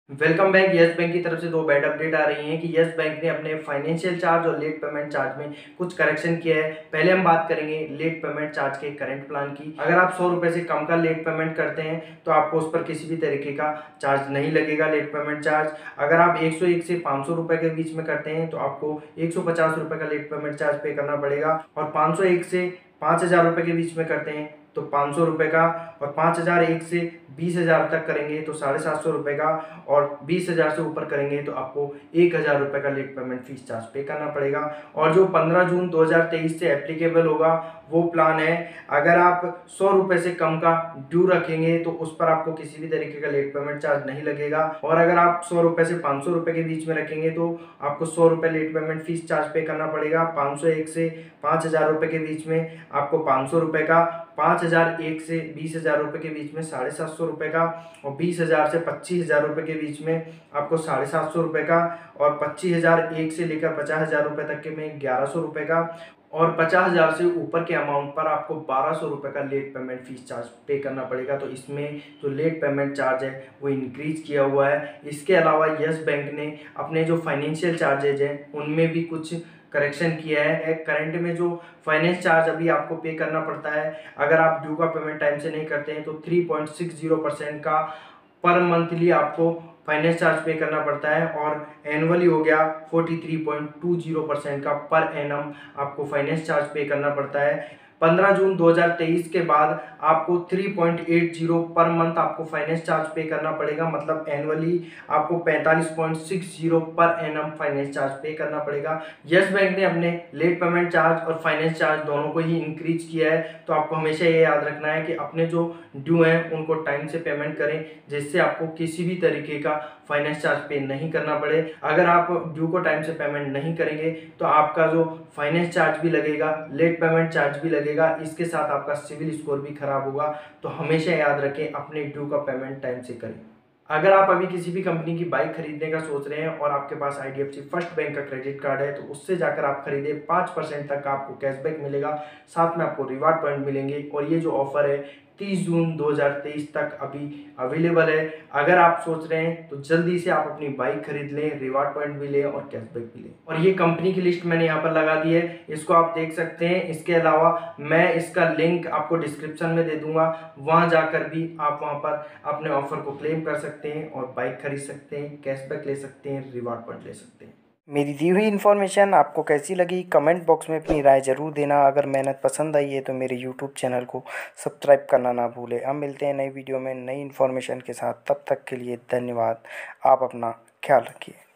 Welcome back. Yes bank की तरफ से दो बैड अपडेट आ रही हैं कि यस बैंक ने अपने फाइनेंशियल चार्ज और लेट पेमेंट चार्ज में कुछ करेक्शन किया है। पहले हम बात करेंगे लेट पेमेंट चार्ज के करंट प्लान की। अगर आप 100 रुपये से कम का लेट पेमेंट करते हैं तो आपको उस पर किसी भी तरीके का चार्ज नहीं लगेगा, लेट पेमेंट चार्ज। अगर आप 101 से 500 रुपये के बीच में करते हैं तो आपको 150 रुपये का लेट पेमेंट चार्ज पे करना पड़ेगा, और 501 से 5000 रुपये के बीच में करते हैं तो 500 रुपये का, और 5001 से 20,000 तक करेंगे तो 750 रुपये का, और 20,000 से ऊपर करेंगे तो आपको 1,000 रुपये का लेट पेमेंट फीस चार्ज पे करना पड़ेगा। और जो 15 जून 2023 से एप्लीकेबल होगा वो प्लान है, अगर आप 100 रुपये से कम का ड्यू रखेंगे तो उस पर आपको किसी भी तरीके का लेट पेमेंट चार्ज नहीं लगेगा, और अगर आप 100 रुपये से 500 रुपये के बीच में रखेंगे तो आपको 100 रुपये लेट पेमेंट फीस चार्ज पे करना पड़ेगा। 501 से 5,000 रुपये के बीच में आपको 500 रुपये का, 5,001 से 20,000 रुपये के बीच में 750 रुपये का, और 20,000 से 25,000 रुपये के बीच में आपको 750 रुपये का, और 25,001 से लेकर 50,000 रुपये तक के में 1,100 रुपये का, और 50,000 से ऊपर के अमाउंट पर आपको 1,200 रुपये का लेट पेमेंट फीस चार्ज पे करना पड़ेगा। तो इसमें जो लेट पेमेंट चार्ज है वो इंक्रीज किया हुआ है। इसके अलावा यस बैंक ने अपने जो फाइनेंशियल चार्जेज हैं उनमें भी कुछ करेक्शन किया है। करंट में जो फाइनेंस चार्ज अभी आपको पे करना पड़ता है, अगर आप ड्यू का पेमेंट टाइम से नहीं करते हैं तो 3.60% का पर मंथली आपको फाइनेंस चार्ज पे करना पड़ता है, और एनुअली हो गया 43.20% का पर एनम आपको फाइनेंस चार्ज पे करना पड़ता है। 15 जून 2023 के बाद आपको 3.80 पर मंथ आपको फाइनेंस चार्ज पे करना पड़ेगा, मतलब एनुअली आपको 45.60 पर एनम फाइनेंस चार्ज पे करना पड़ेगा। यस बैंक ने अपने लेट पेमेंट चार्ज और फाइनेंस चार्ज दोनों को ही इंक्रीज किया है। तो आपको हमेशा ये याद रखना है कि अपने जो ड्यू हैं उनको टाइम से पेमेंट करें, जिससे आपको किसी भी तरीके का फाइनेंस चार्ज पे नहीं करना पड़े। अगर आप ड्यू को टाइम से पेमेंट नहीं करेंगे तो आपका जो फाइनेंस चार्ज भी लगेगा, लेट पेमेंट चार्ज भी लगेगा, इसके साथ आपका सिविल स्कोर भी खराब होगा। तो हमेशा याद रखें अपने ड्यू का पेमेंट टाइम से करें। अगर आप अभी किसी भी कंपनी की बाइक खरीदने का सोच रहे हैं और आपके पास IDFC फर्स्ट बैंक का क्रेडिट कार्ड है तो उससे जाकर आप खरीदे, 5% तक का आपको कैशबैक मिलेगा, साथ में आपको रिवार्ड पॉइंट मिलेंगे। और ये जो ऑफर है 30 जून 2023 तक अभी अवेलेबल है। अगर आप सोच रहे हैं तो जल्दी से आप अपनी बाइक खरीद लें, रिवार्ड पॉइंट भी लें और कैशबैक भी लें। और ये कंपनी की लिस्ट मैंने यहाँ पर लगा दी है, इसको आप देख सकते हैं। इसके अलावा मैं इसका लिंक आपको डिस्क्रिप्शन में दे दूंगा, वहाँ जाकर भी आप वहाँ पर अपने ऑफर को क्लेम कर सकते हैं और बाइक खरीद सकते हैं, कैशबैक ले सकते हैं, रिवार्ड पॉइंट ले सकते हैं। मेरी दी हुई इन्फॉर्मेशन आपको कैसी लगी कमेंट बॉक्स में अपनी राय ज़रूर देना। अगर मेहनत पसंद आई है तो मेरे यूट्यूब चैनल को सब्सक्राइब करना ना भूलें। अब मिलते हैं नई वीडियो में नई इन्फॉर्मेशन के साथ, तब तक के लिए धन्यवाद। आप अपना ख्याल रखिए।